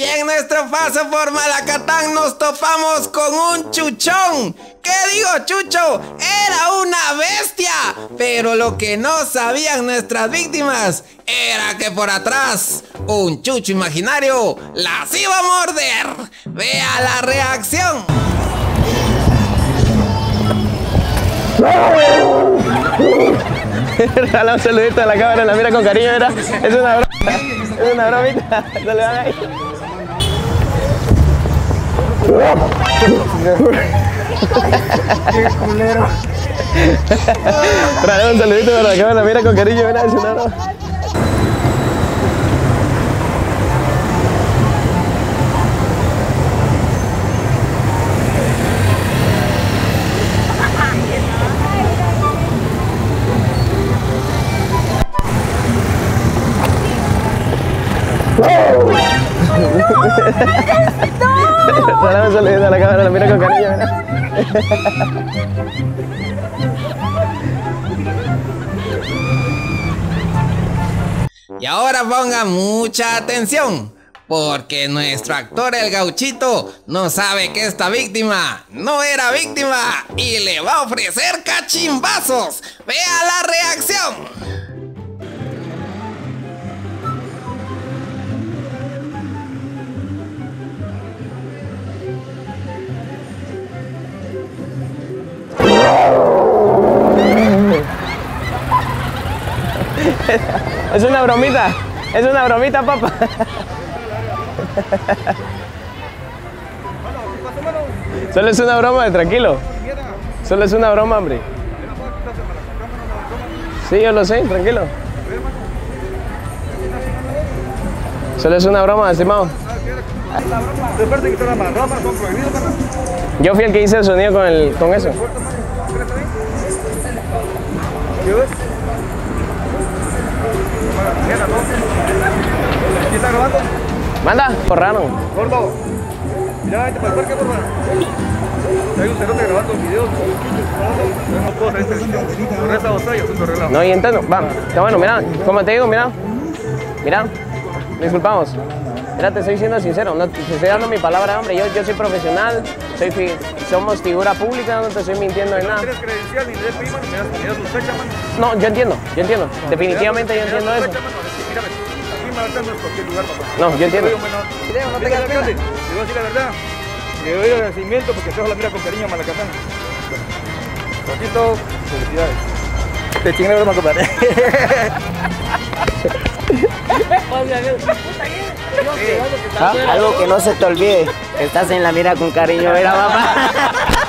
Y en nuestro paso por Malacatán nos topamos con un chuchón. ¿Qué digo, chucho? Era una bestia. Pero lo que no sabían nuestras víctimas era que por atrás un chucho imaginario las iba a morder. Vea la reacción. Dale un saludito a la cámara, la mira con cariño, mira. Es una broma, es una bromita. Saludan ahí. Qué culero. Dale un saludito a la cámara, mira con cariño, mira. Es una broma. Dale un saludito a la cámara, la mira con cariño, mira. Y ahora pongan mucha atención, porque nuestro actor el Gauchito no sabe que esta víctima no era víctima y le va a ofrecer cachimbazos. Vea la reacción. Es una bromita, papá. Solo es una broma, tranquilo. Solo es una broma, hombre. Sí, yo lo sé, tranquilo. Solo es una broma, estimado. Yo fui el que hice el sonido con eso. ¿Quién está grabando? Manda, borraron. Gordo, mira, vente para el parque, porfa. Hay un cerote grabando videos. No puedo hacer este. Con esa botella, asunto arreglado. No, y entiendo. Va, está bueno, mira, como te digo, mira. Mira, disculpamos. Mira, te estoy siendo sincero, no, te estoy dando mi palabra, hombre. Yo soy profesional, somos figura pública, no te estoy mintiendo de nada. No tienes credencial ni de prima, ni me das sospecha, mano. No, yo entiendo. Definitivamente yo entiendo eso. Mírame, aquí Malacatán no es cualquier lugar, papá. No, yo entiendo. No tengas pena. Te voy a decir la verdad. Le doy agradecimiento porque se la mira con cariño a Malacatán. Poquito, felicidades. Te chingué la broma, compadre. Algo que no se te olvide, estás en la mira con cariño, mira, papá.